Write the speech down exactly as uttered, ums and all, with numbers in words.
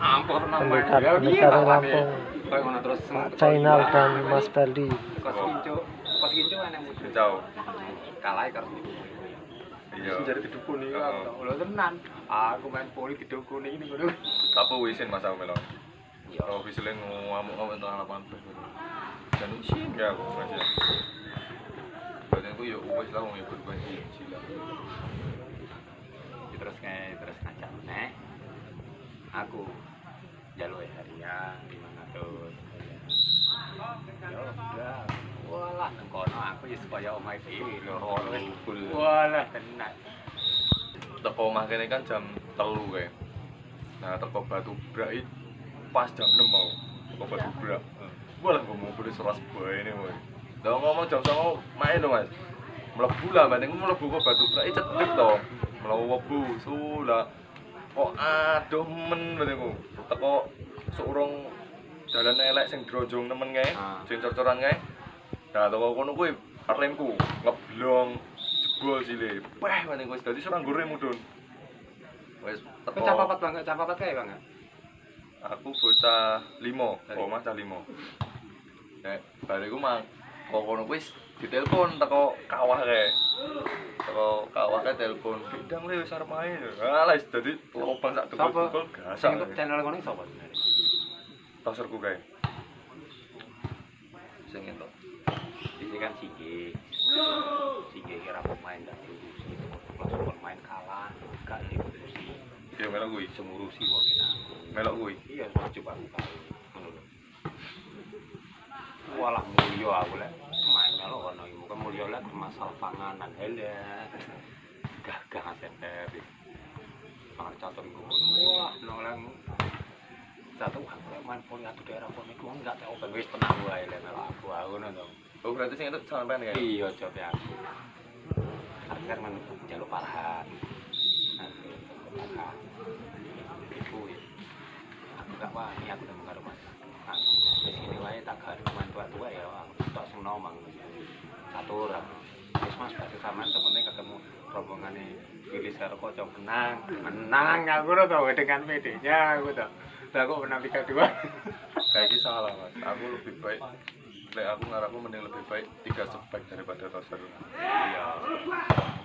pendekar Lampung, Pak Cainal dan Mas Baldi. Pas kincu ana musuh. Jauh. Kalah karo Iya. Senjata didukuni aku. Lho tenan. Aku main poli didukuni ini ngono. Apa wisin Mas aku melo. Iya. Oh wisile ngamuk-ngamuk tengah lapangan. Dan isin ya aku aja. Badan aku ya wis lah wong ikut kuwi sila. Terus kayak terus ngajak meneh. Aku jalur harian lima ratus. Ya udah. Walah nang kono aku ya supaya omahe dhewe lho. Walah tenan. Teko omah kene kan jam telu kae. Nah, teko Batu Brak iki pas jam enam mau. Teko Batu Brak. Walah gua mau beli seras bae ne wae. Lah ngomong jam songo main lho Mas. Mlebu lah banding mlebu kok Batu Brak iki cedhek to. Mlebu sula. Kok aduh men bandingku. Teko seurung dalan elek sing dronjong nemen kae, sing cor-coran kae. Nah, toko kono kuwi remku ngeblong jebol sile. Wah, banding wis dadi serang goreng mudun. Wis teko Capapat banget, capapat kae banget. Aku bocah lima, omah cah lima. Nek bariku mang kok kono wis ditelepon teko kawah kae. Teko kawah kae telepon, "Bidang le wis arep main." Alah wis dadi lobang sak dukul-dukul gasak. Sing channel kono sapa sebenarnya? Toserku kae. Sing entuk. Iki kan Sige. Sige kira pemain dak ngurusi. Kelas pemain kalah, gak ngurusi. Ya melok kuwi. Ngurusi wae aku. Melok kuwi. Iya, coba aku tahu. Ngono lho. Walah mulya aku lek main melok kono iki muga mulya lek masalah panganan hele. Gagah asep. Pangan catur iku. Wah, noleng. Catur aku main poli atu daerah kono iku enggak tak open wis tenang wae lek melok aku ngono to. Oh berarti sing entuk sampean kae. Iya, coba aku. Akhir men jaluk parahan. Parahan. Iku aku gak wani aku nang karo Mas. Aku wis ngene wae tak gak main tua-tua ya, tok sing nomang. Catur. Wis Mas badhe sampean penting ketemu rombongane Willy Sarko cok menang. Menang aku to dengan P D-nya aku to. Lah kok menang tiga dua. Kayak iki salah Mas. Aku lebih baik lek aku ngarepku mending lebih baik tiga spek daripada Toser. Iya.